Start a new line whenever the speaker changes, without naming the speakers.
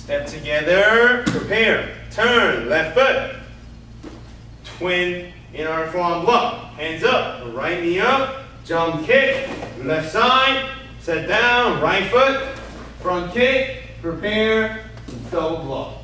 Step together, prepare, turn, left foot. Twin in our forearm block. Hands up, right knee up, jump kick, left side, set down, right foot, front kick, prepare, double block.